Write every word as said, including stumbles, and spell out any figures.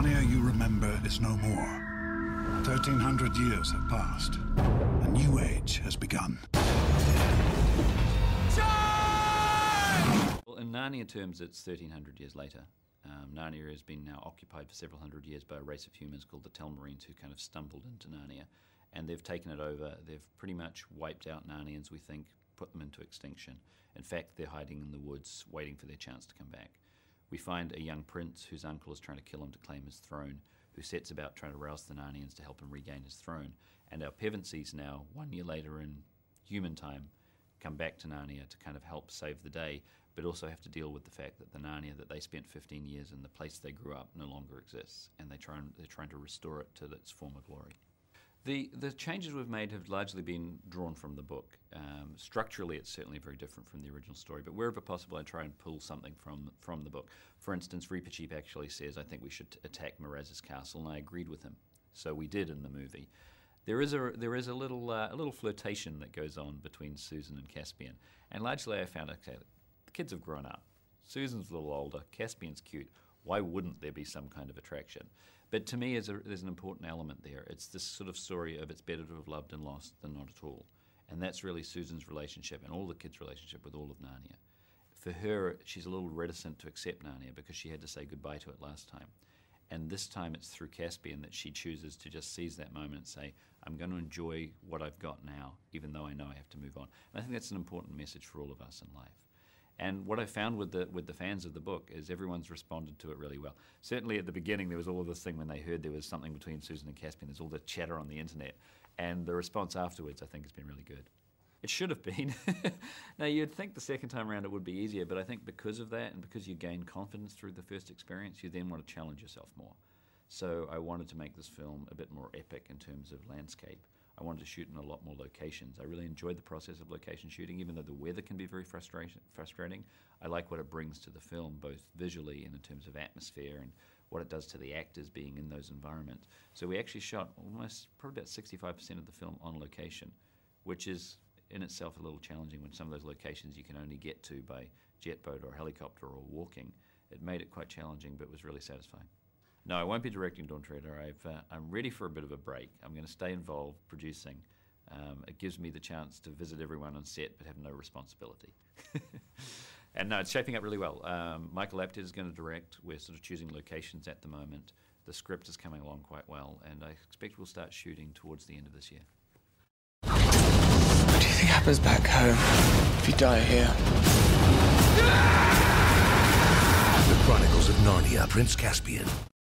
Narnia you remember is no more. thirteen hundred years have passed. A new age has begun. Well, in Narnia terms, it's thirteen hundred years later. Um, Narnia has been now occupied for several hundred years by a race of humans called the Telmarines, who kind of stumbled into Narnia, and they've taken it over. They've pretty much wiped out Narnians, we think, put them into extinction. In fact, they're hiding in the woods, waiting for their chance to come back. We find a young prince whose uncle is trying to kill him to claim his throne, who sets about trying to rouse the Narnians to help him regain his throne. And our Pevensies now, one year later in human time, come back to Narnia to kind of help save the day, but also have to deal with the fact that the Narnia that they spent fifteen years in, the place they grew up, no longer exists, and they try and, they're trying to restore it to its former glory. The, the changes we've made have largely been drawn from the book. Um, structurally, it's certainly very different from the original story, but wherever possible, I try and pull something from, from the book. For instance, Reepicheep actually says, I think we should attack Miraz's castle, and I agreed with him. So we did in the movie. There is a, there is a, little, uh, a little flirtation that goes on between Susan and Caspian, and largely I found, okay, the kids have grown up. Susan's a little older, Caspian's cute. Why wouldn't there be some kind of attraction? But to me, there's, a, there's an important element there. It's this sort of story of it's better to have loved and lost than not at all. And that's really Susan's relationship and all the kids' relationship with all of Narnia. For her, she's a little reticent to accept Narnia because she had to say goodbye to it last time. And this time it's through Caspian that she chooses to just seize that moment and say, I'm going to enjoy what I've got now, even though I know I have to move on. And I think that's an important message for all of us in life. And what I found with the with the fans of the book is everyone's responded to it really well. Certainly at the beginning there was all of this thing when they heard there was something between Susan and Caspian. There's all the chatter on the internet, and the response afterwards I think has been really good. It should have been. Now you'd think the second time around it would be easier, but I think because of that and because you gain confidence through the first experience, you then want to challenge yourself more. So I wanted to make this film a bit more epic in terms of landscape. I wanted to shoot in a lot more locations. I really enjoyed the process of location shooting, even though the weather can be very frustrating. I like what it brings to the film, both visually and in terms of atmosphere and what it does to the actors being in those environments. So we actually shot almost, probably about sixty-five percent of the film on location, which is in itself a little challenging when some of those locations you can only get to by jet boat or helicopter or walking. It made it quite challenging, but was really satisfying. No, I won't be directing Dawn Treader. I've, uh, I'm ready for a bit of a break. I'm going to stay involved producing. Um, it gives me the chance to visit everyone on set but have no responsibility. And no, it's shaping up really well. Um, Michael Apted is going to direct. We're sort of choosing locations at the moment. The script is coming along quite well, and I expect we'll start shooting towards the end of this year. What do you think happens back home if you die here? The Chronicles of Narnia, Prince Caspian.